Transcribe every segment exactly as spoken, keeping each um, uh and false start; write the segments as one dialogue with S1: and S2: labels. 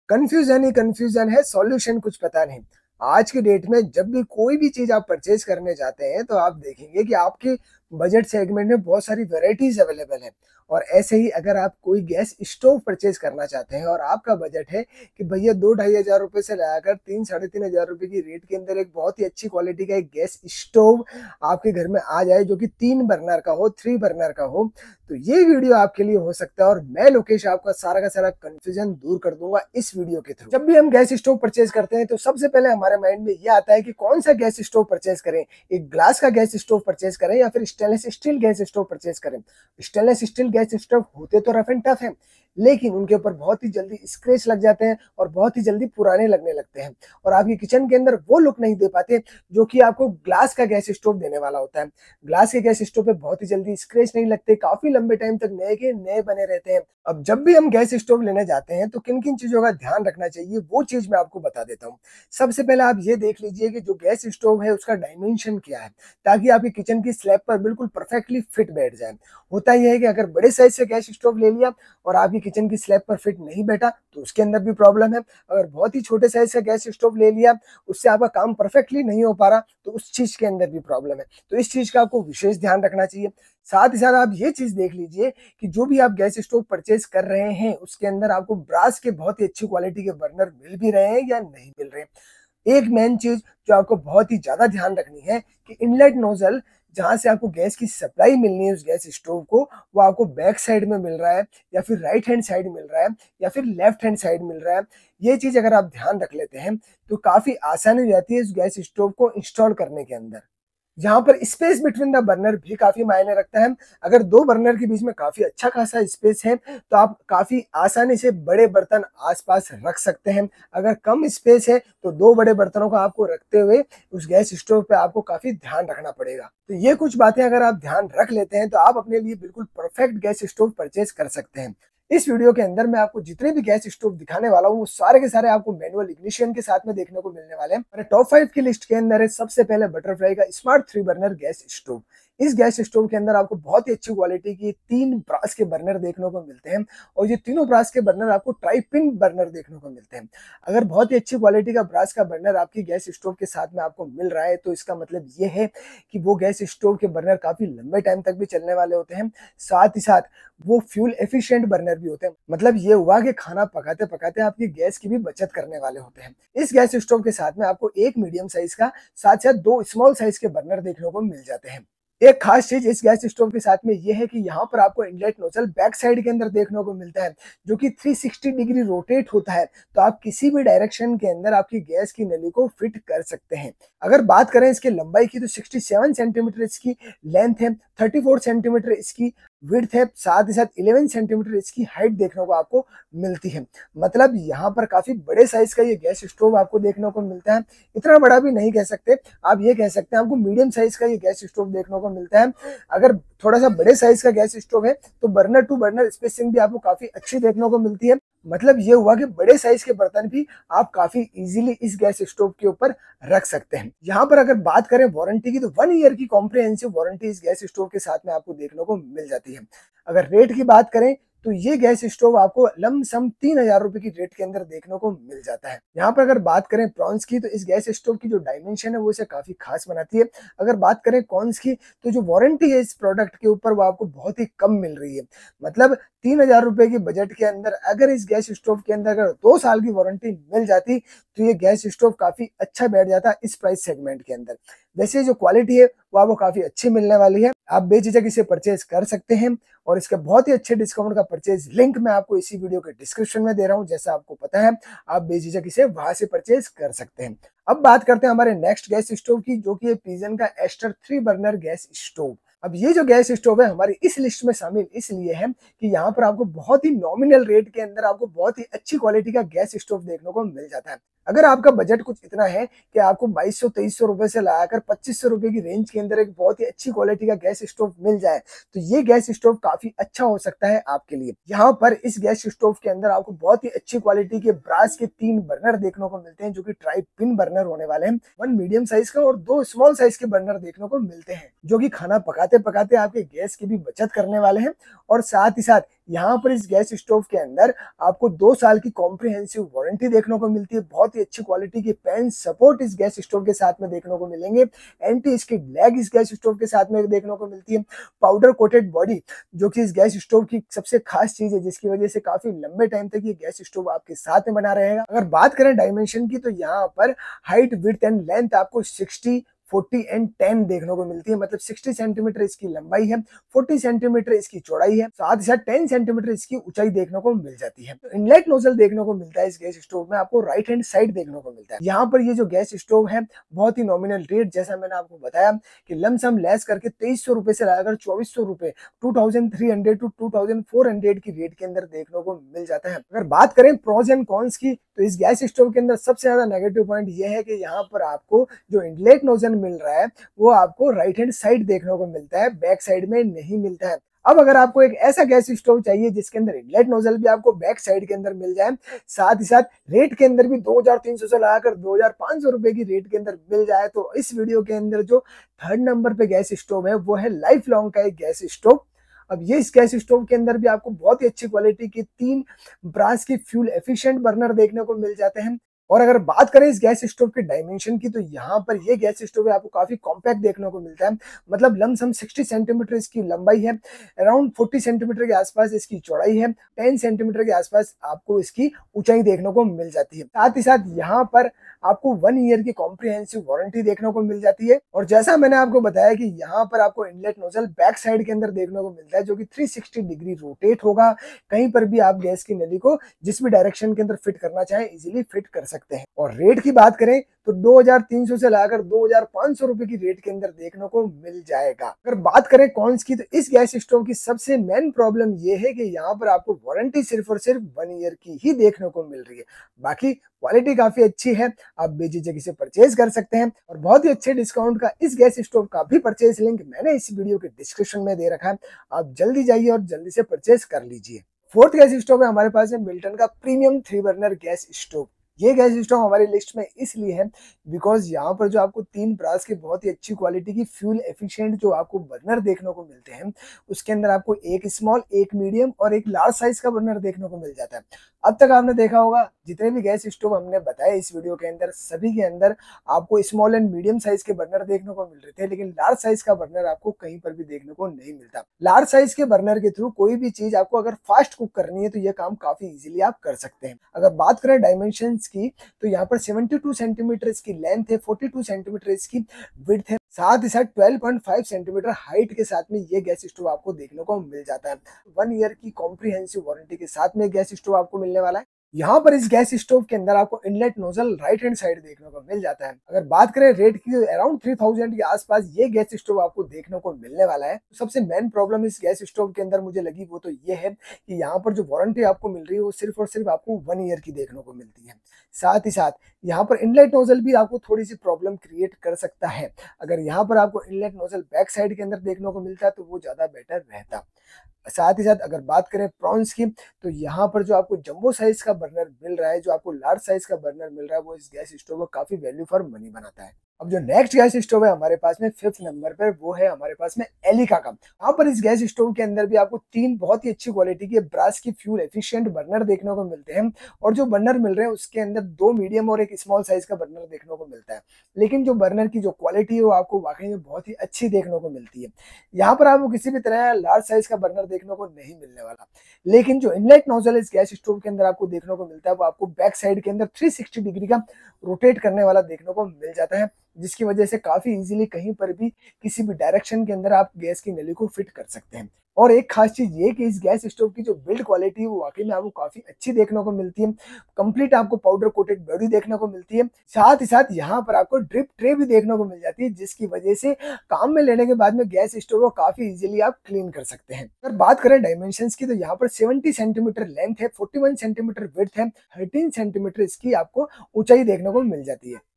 S1: Confusion ही confusion है, solution कुछ पता नहीं। आज की डेट में जब भी कोई भी चीज आप परचेज करने जाते हैं तो आप देखेंगे कि आपके बजट सेगमेंट में बहुत सारी वेराइटीज अवेलेबल है। और ऐसे ही अगर आप कोई गैस स्टोव परचेज करना चाहते हैं और आपका बजट है कि भैया दो ढाई हजार रुपए से लगाकर तीन साढ़े तीन हजार रुपए की रेट के अंदर एक बहुत ही अच्छी क्वालिटी का एक गैस स्टोव आपके घर में आ जाए जो कि तीन बर्नर का हो, थ्री बर्नर का हो, तो ये वीडियो आपके लिए हो सकता है। और मैं लोकेश आपका सारा का सारा कंफ्यूजन दूर कर दूंगा इस वीडियो के थ्रू। जब भी हम गैस स्टोव परचेज करते हैं तो सबसे पहले हमारे माइंड में ये आता है कि कौन सा गैस स्टोव परचेज करें, एक ग्लास का गैस स्टोव परचेज करें या फिर stainless steel gas stove purchase करें। स्टेनलेस स्टील गैस स्टोव होते तो रफ एंड टफ है, लेकिन उनके ऊपर बहुत ही जल्दी स्क्रैच लग जाते हैं और बहुत ही जल्दी पुराने लगने लगते हैं और आपकी किचन के अंदर वो लुक नहीं दे पाते जो कि आपको ग्लास का गैस स्टोव देने वाला होता है। ग्लास के गैस स्टोव पे बहुत ही जल्दी स्क्रैच नहीं लगते, काफी लंबे टाइम तक नए के नए बने रहते हैं। अब जब भी हम गैस स्टोव लेने जाते हैं तो किन किन चीजों का ध्यान रखना चाहिए वो चीज मैं आपको बता देता हूँ। सबसे पहले आप ये देख लीजिए कि जो गैस स्टोव है उसका डायमेंशन क्या है, ताकि आपकी किचन की स्लैब पर बिल्कुल परफेक्टली फिट बैठ जाए। होता यह है कि अगर बड़े साइज से गैस स्टोव ले लिया और आपकी किचन की स्लैब पर फिट नहीं बैठा तो उसके अंदर भी प्रॉब्लम है। अगर बहुत ही छोटे साइज का गैस स्टोव ले लिया, उससे आपका काम परफेक्टली नहीं हो पा रहा, तो उस चीज के अंदर भी प्रॉब्लम है। तो इस चीज का आपको विशेष ध्यान रखना चाहिए। साथ ही साथ आप ये चीज देख लीजिए कि जो भी आप गैस स्टोव परचेज कर रहे हैं उसके अंदर आपको ब्रास के बहुत ही अच्छी क्वालिटी के बर्नर मिल भी रहे हैं या नहीं मिल रहे हैं। एक मेन चीज जो आपको बहुत ही ज्यादा ध्यान रखनी है कि इनलेट नोजल जहां से आपको गैस की सप्लाई मिलनी है उस गैस स्टोव को, वो आपको बैक साइड में मिल रहा है या फिर राइट हैंड साइड मिल रहा है या फिर लेफ्ट हैंड साइड मिल रहा है। ये चीज अगर आप ध्यान रख लेते हैं तो काफी आसानी हो जाती है इस गैस स्टोव को इंस्टॉल करने के अंदर। यहाँ पर स्पेस बिटवीन द बर्नर भी काफी मायने रखता है। अगर दो बर्नर के बीच में काफी अच्छा खासा स्पेस है तो आप काफी आसानी से बड़े बर्तन आसपास रख सकते हैं। अगर कम स्पेस है तो दो बड़े बर्तनों को आपको रखते हुए उस गैस स्टोव पे आपको काफी ध्यान रखना पड़ेगा। तो ये कुछ बातें अगर आप ध्यान रख लेते हैं तो आप अपने लिए बिल्कुल परफेक्ट गैस स्टोव परचेज कर सकते हैं। इस वीडियो के अंदर मैं आपको जितने भी गैस स्टोव दिखाने वाला हूँ वो सारे के सारे आपको मैनुअल इग्निशन के साथ में देखने को मिलने वाले हैं। मेरे टॉप फाइव की लिस्ट के अंदर है सबसे पहले बटरफ्लाई का smart three burner gas stove. इस गैस स्टोव के अंदर आपको बहुत ही अच्छी क्वालिटी की तीन ब्रास के बर्नर देखने को मिलते हैं और ये तीनों ब्रास के बर्नर आपको ट्राई पिन बर्नर देखने को मिलते हैं। अगर बहुत ही अच्छी क्वालिटी का ब्रास का बर्नर आपकी गैस स्टोव के साथ में आपको मिल रहा है तो इसका मतलब ये है कि वो गैस स्टोव के बर्नर काफी लंबे टाइम तक भी चलने वाले होते हैं। साथ ही साथ वो फ्यूल एफिशिएंट बर्नर भी होते हैं। मतलब ये हुआ कि खाना पकाते पकाते आपकी गैस की भी बचत करने वाले होते हैं। इस गैस स्टोव के साथ में आपको एक मीडियम साइज का साथ साथ दो स्मॉल साइज के बर्नर देखने को मिल जाते हैं। एक खास चीज इस गैस स्टोव के साथ में ये है कि यहाँ पर आपको इनलेट नोजल बैक साइड के अंदर देखने को मिलता है जो कि तीन सौ साठ डिग्री रोटेट होता है, तो आप किसी भी डायरेक्शन के अंदर आपकी गैस की नली को फिट कर सकते हैं। अगर बात करें इसकी लंबाई की तो सड़सठ सेंटीमीटर इसकी लेंथ है, चौंतीस सेंटीमीटर इसकी विड्थ है, साथ ही साथ ग्यारह सेंटीमीटर इसकी हाइट देखने को आपको मिलती है। मतलब यहाँ पर काफी बड़े साइज का ये गैस स्टोव आपको देखने को मिलता है। इतना बड़ा भी नहीं कह सकते, आप ये कह सकते हैं आपको मीडियम साइज का ये गैस स्टोव देखने को मिलता है। अगर थोड़ा सा बड़े साइज का गैस स्टोव है तो बर्नर टू बर्नर स्पेसिंग भी आपको काफी अच्छी देखने को मिलती है। मतलब ये हुआ कि बड़े साइज के बर्तन भी आप काफी इजीली इस गैस स्टोव के ऊपर रख सकते हैं। यहाँ पर अगर बात करें वारंटी की तो वन ईयर की कॉम्प्रिहेंसिव वारंटी इस गैस स्टोव के साथ में आपको देखने को मिल जाती है। अगर रेट की बात करें तो ये गैस स्टोव आपको लमसम तीन हजार रुपए की रेट के अंदर देखने को मिल जाता है। यहाँ पर अगर बात करें प्रॉन्स की तो इस गैस स्टोव की जो डायमेंशन है वो इसे काफी खास बनाती है। अगर बात करें कॉन्स की तो जो वारंटी है इस प्रोडक्ट के ऊपर वो आपको बहुत ही कम मिल रही है। मतलब तीन हजार रुपए की बजट के अंदर अगर इस गैस स्टोव के अंदर अगर दो साल की वारंटी मिल जाती तो ये गैस स्टोव काफी अच्छा बैठ जाता इस प्राइस सेगमेंट के अंदर। वैसे जो क्वालिटी है वो आपको काफी अच्छी मिलने वाली है, आप बेझिझक इसे परचेज कर सकते हैं और इसके बहुत ही अच्छे डिस्काउंट का परचेज लिंक मैं आपको इसी वीडियो के डिस्क्रिप्शन में दे रहा हूं। जैसा आपको पता है आप बेझिझक इसे वहां से परचेज कर सकते हैं। अब बात करते हैं हमारे नेक्स्ट गैस स्टोव की जो कि है पिजन का Aster three burner gas stove. अब ये जो गैस स्टोव है हमारी इस लिस्ट में शामिल इसलिए है कि यहाँ पर आपको बहुत ही नॉमिनल रेट के अंदर आपको बहुत ही अच्छी क्वालिटी का गैस स्टोव देखने को मिल जाता है। अगर आपका बजट कुछ इतना है कि आपको बाईस सौ तेईस सौ रुपए से लगाकर पच्चीस सौ रुपए की रेंज के अंदर एक बहुत ही अच्छी क्वालिटी का गैस स्टोव मिल जाए तो ये गैस स्टोव काफी अच्छा हो सकता है आपके लिए। यहाँ पर इस गैस स्टोव के अंदर आपको बहुत ही अच्छी क्वालिटी के ब्रास के तीन बर्नर देखने को मिलते हैं जो कि ट्राई पिन बर्नर होने वाले हैं। वन मीडियम साइज का और दो स्मॉल साइज के बर्नर देखने को मिलते हैं जो कि खाना पकाते पकाते आपके गैस की भी बचत करने वाले हैं और साथ ही साथ यहाँ पर इस गैस स्टोव के अंदर आपको दो साल की कॉम्प्रिहेंसिव वारंटी देखने को मिलती है। बहुत ही अच्छी क्वालिटी के पेन सपोर्ट इस गैस स्टोव के साथ में देखने को मिलेंगे। एंटी स्किड लैग इस गैस स्टोव के साथ में देखने को मिलती है। पाउडर कोटेड बॉडी जो कि इस गैस स्टोव की सबसे खास चीज है, जिसकी वजह से काफी लंबे टाइम तक ये गैस स्टोव आपके साथ में बना रहेगा। अगर बात करें डायमेंशन की, तो यहाँ पर हाइट, विड्थ एंड लेंथ आपको साठ, चालीस एंड दस देखने को मिलती है। मतलब साठ सेंटीमीटर इसकी लंबाई है, चालीस सेंटीमीटर इसकी चौड़ाई है, साथ ही साथ दस सेंटीमीटर इसकी ऊंचाई देखने को मिल जाती है। तो इनलेट नोजल देखने को मिलता है इस गैस स्टोव में, आपको राइट हैंड साइड देखने को मिलता है। यहाँ पर ये जो गैस स्टोव है बहुत ही नॉमिनल रेट, जैसा मैंने आपको बताया कि लमसम लेस करके तेईस सौ रुपए से लगाकर चौबीस सौ रुपए two thousand three hundred two two thousand four hundred की रेट के अंदर देखने को मिल जाता है। अगर बात करें प्रोज एंड कॉन्स की, तो इस गैस स्टोव के अंदर सबसे ज्यादा नेगेटिव पॉइंट ये है कि यहाँ पर आपको जो इनलेट नोजल मिल रहा है वो आपको राइट हैंड साइड देखने को मिलता है, बैक साइड में नहीं मिलता है। अब अगर आपको एक ऐसा गैस स्टोव चाहिए जिसके अंदर इनलेट नोजल भी आपको बैक साइड के अंदर मिल जाए, साथ ही साथ रेट के अंदर भी दो हजार तीन सौ से लगाकर दो हजार पांच सौ रुपए की रेट के अंदर मिल जाए, तो इस वीडियो के अंदर जो थर्ड नंबर पे गैस स्टोव है वो है लाइफ लॉन्ग का एक गैस स्टोव। अब ये इस गैस स्टोव के अंदर भी आपको बहुत ही अच्छी क्वालिटी की तीन ब्रास की फ्यूल एफिशिएंट बर्नर देखने को मिल जाते हैं। और अगर बात करें इस गैस स्टोव के डायमेंशन की, तो यहाँ पर ये गैस स्टोव है आपको काफी कॉम्पैक्ट देखने को मिलता है। मतलब लमसम साठ सेंटीमीटर इसकी लंबाई है, अराउंड चालीस सेंटीमीटर के आसपास इसकी चौड़ाई है, दस सेंटीमीटर के आसपास आपको इसकी ऊंचाई देखने को मिल जाती है। साथ ही साथ यहाँ पर आपको वन ईयर की कॉम्प्रिहेंसिव वारंटी देखने को मिल जाती है। और जैसा मैंने आपको बताया कि यहाँ पर आपको इनलेट नोजल बैक साइड के अंदर देखने को मिलता है, जो कि तीन सौ साठ डिग्री रोटेट होगा। कहीं पर भी आप गैस की नली को जिस भी डायरेक्शन के अंदर फिट करना चाहें इजीली फिट कर सकते हैं। और रेट की बात करें तो दो हजार तीन सौ से लगाकर दो हजार पांच सौ रुपए की रेट के अंदर देखने को मिल जाएगा। अगर बात करें कॉन्स की, तो इस गैस स्टोव की सबसे मेन प्रॉब्लम ये है कि यहाँ पर आपको वारंटी सिर्फ और सिर्फ वन ईयर की ही देखने को मिल रही है। बाकी क्वालिटी काफी अच्छी है, आप बेझिझक इसे परचेज कर सकते हैं। और बहुत ही अच्छे डिस्काउंट का इस गैस स्टोव का भी परचेज लिंक मैंने इस वीडियो के डिस्क्रिप्शन में दे रखा है, आप जल्दी जाइए और जल्दी से परचेज कर लीजिए। फोर्थ गैस स्टोव है हमारे पास है मिल्टन का premium three burner gas stove. ये गैस स्टोव हमारी लिस्ट में इसलिए है बिकॉज यहाँ पर जो आपको तीन ब्रास के बहुत ही अच्छी क्वालिटी की फ्यूल एफिशिएंट जो आपको बर्नर देखने को मिलते हैं, उसके अंदर आपको एक स्मॉल, एक मीडियम और एक लार्ज साइज का बर्नर देखने को मिल जाता है। अब तक आपने देखा होगा जितने भी गैस स्टोव हमने बताए इस वीडियो के अंदर, सभी के अंदर आपको स्मॉल एंड मीडियम साइज के बर्नर देखने को मिल रहे थे, लेकिन लार्ज साइज का बर्नर आपको कहीं पर भी देखने को नहीं मिलता। लार्ज साइज के बर्नर के थ्रू कोई भी चीज आपको अगर फास्ट कुक करनी है तो यह काम काफी इजीली आप कर सकते हैं। अगर बात करें डायमेंशंस की, तो यहाँ पर बहत्तर सेंटीमीटर इसकी लेंथ है, बयालीस सेंटीमीटर इसकी विड्थ है, साथ ही साथ बारह पॉइंट पाँच सेंटीमीटर हाइट के साथ में ये गैस स्टोव आपको देखने को मिल जाता है। वन ईयर की कॉम्प्रिहेंसिव वारंटी के साथ में गैस स्टोव आपको मिलने वाला है। यहाँ पर इस गैस स्टोव के अंदर आपको inlet nozzle right hand side देखने को मिल जाता है। अगर बात करें रेट की, अराउंड थ्री थाउजेंड के आसपास ये गैस स्टोव आपको देखने को मिलने वाला है। तो सबसे मेन प्रॉब्लम इस गैस स्टोव के अंदर मुझे लगी वो तो ये है कि यहाँ पर जो वारंटी आपको मिल रही है वो सिर्फ और सिर्फ आपको वन ईयर की देखने को मिलती है। साथ ही साथ यहाँ पर इनलेट नोजल भी आपको थोड़ी सी प्रॉब्लम क्रिएट कर सकता है। अगर यहाँ पर आपको इनलेट नोजल बैक साइड के अंदर देखने को मिलता है तो वो ज्यादा बेटर रहता। साथ ही साथ अगर बात करें प्रॉन्स की, तो यहाँ पर जो आपको जंबो साइज का बर्नर मिल रहा है, जो आपको लार्ज साइज का बर्नर मिल रहा है, वो इस गैस स्टोव में काफी वैल्यू फॉर मनी बनाता है। अब जो नेक्स्ट गैस स्टोव है हमारे पास में फिफ्थ नंबर पर, वो है हमारे पास में एलिका का। यहाँ पर इस गैस स्टोव के अंदर भी आपको तीन बहुत ही अच्छी क्वालिटी के ब्रास की फ्यूल एफिशिएंट बर्नर देखने को मिलते हैं। और जो बर्नर मिल रहे हैं उसके अंदर दो मीडियम और एक स्मॉल साइज का बर्नर देखने को मिलता है। लेकिन जो बर्नर की जो क्वालिटी है वो आपको वाकई में बहुत ही अच्छी देखने को मिलती है। यहाँ पर आपको किसी भी तरह लार्ज साइज का बर्नर देखने को नहीं मिलने वाला। लेकिन जो इनलेट नोजल इस गैस स्टोव के अंदर आपको देखने को मिलता है वो आपको बैक साइड के अंदर तीन सौ साठ डिग्री का रोटेट करने वाला देखने को मिल जाता है, जिसकी वजह से काफी इजीली कहीं पर भी किसी भी डायरेक्शन के अंदर आप गैस की नली को फिट कर सकते हैं। और एक खास चीज ये कि इस गैस स्टोव की जो बिल्ड क्वालिटी है वो वाकई में आपको काफी अच्छी देखने को मिलती है। कंप्लीट आपको पाउडर कोटेड बॉडी देखने को मिलती है। साथ ही साथ यहाँ पर आपको ड्रिप ट्रे भी देखने को मिल जाती है, जिसकी वजह से काम में लेने के बाद में गैस स्टोव को काफी इजीली आप क्लीन कर सकते हैं। अगर बात करें डायमेंशंस की, तो यहाँ पर सत्तर सेंटीमीटर लेंथ है, इकतालीस सेंटीमीटर विड्थ है, तेरह सेंटीमीटर इसकी आपको ऊंचाई देखने को मिल जाती है।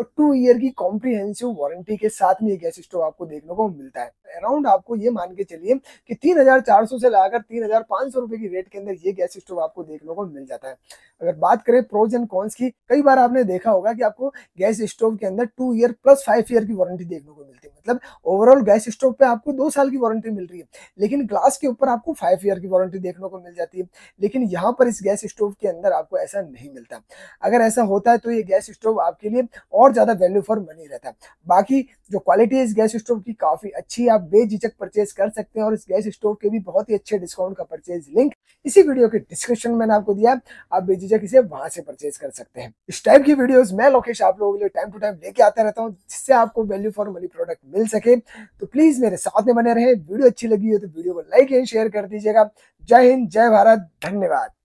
S1: और टू ईयर की कॉम्प्रिहेंसिव वारंटी के साथ में ये गैस स्टोव आपको देखने को मिलता है। अराउंड आपको ये मान के चलिए कि तीन हजार चार सौ से लाकर तीन हजार पाँच सौ रुपए की रेट के अंदर ये गैस स्टोव आपको देखने को मिल जाता है। अगर बात करें प्रोज एंड कॉन्स की, कई बार आपने देखा होगा कि आपको गैस स्टोव के अंदर two year plus five year की वारंटी देखने को मिलती है, मतलब ओवरऑल गैस स्टोव पे आपको दो साल की वारंटी मिल रही है, लेकिन ग्लास के ऊपर आपको फाइव ईयर की वारंटी देखने को मिल जाती है। लेकिन यहाँ पर इस गैस स्टोव के अंदर आपको ऐसा नहीं मिलता। अगर ऐसा होता है तो ये गैस स्टोव आपके लिए और ज्यादा वैल्यू फॉर मनी रहता है। बाकी जो क्वालिटी है इस गैस स्टोव की काफी अच्छी है, आप बेझिझक परचेज कर सकते हैं और इस गैस स्टोव के भी बहुत ही अच्छे डिस्काउंट का परचेज लिंक इसी वीडियो के डिस्क्रिप्शन में मैंने आपको दिया, आप बेझिझक इसे वहां से परचेज कर सकते हैं। इस टाइप की वीडियोस मैं लोकेश आप लोगों के लिए टाइम टू टाइम लेके आता रहता हूं, जिससे आपको वैल्यू फॉर मनी प्रोडक्ट मिल सके। तो प्लीज मेरे साथ में बने रहे। वीडियो अच्छी लगी हो तो वीडियो को लाइक एंड शेयर कर दीजिएगा। जय हिंद, जय भारत, धन्यवाद।